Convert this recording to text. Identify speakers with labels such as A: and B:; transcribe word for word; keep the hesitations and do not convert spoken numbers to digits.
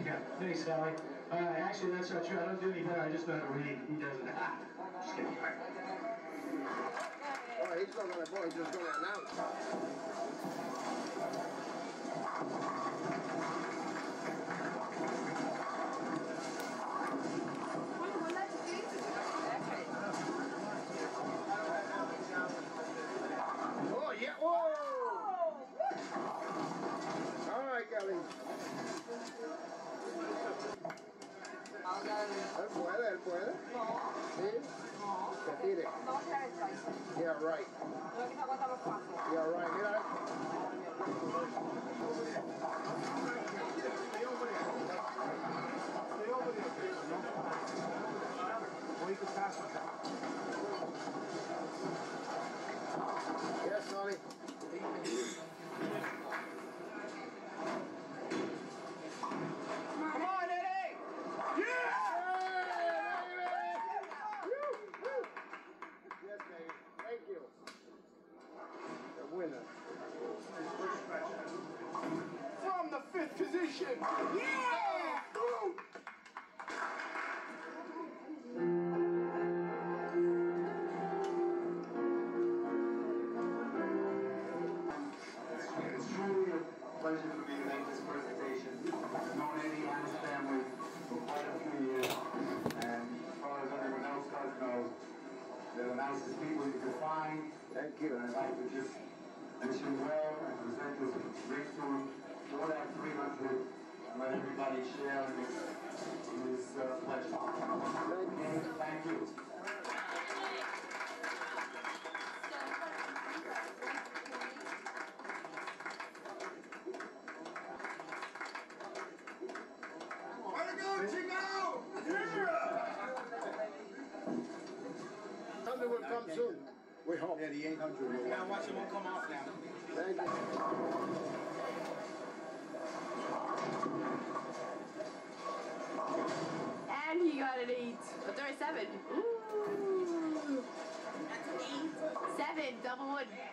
A: Yeah, hey Sally. Uh, actually, that's not true. I don't do any better. I just know how to read. He doesn't. Just kidding.
B: Oh, he's not going to boy. He's just going to announce. Oh, yeah. Whoa! All right, Kelly. Él puede, él puede.
C: No.
B: ¿Sí?
C: No.
B: Que tire.
C: No va a tirar el tricep.
B: Yeah, right.
C: No, que se aguanta los pasos.
B: Yeah, right. Mira.
A: Stay over there, no? Or you can pass it.
B: Yes, Sonny.
A: Come on, Eddie! Yeah!
B: Yes, baby. Thank you. The winner.
A: From the fifth position. Yeah! Woo! It's truly a pleasure for me to make this presentation. I've known Eddie and his family for quite a few years, and as far as everyone else does know, they're the nicest people you can find.
B: Thank you.
A: And I'd like to just wish him well and present this drink to him, more than three hundred, and let everybody share in his, in his uh, pleasure.
B: Thank you.
A: Thank you.
D: Way to go, Chico! Yeah!
B: Thunder will come soon. We hope.
D: Yeah, the eight hundred. We gotta watch it, won't come off now.
B: Thank you.
E: And he got an eight. Oh, sorry, seven. Ooh. That's an eight. Seven, double one.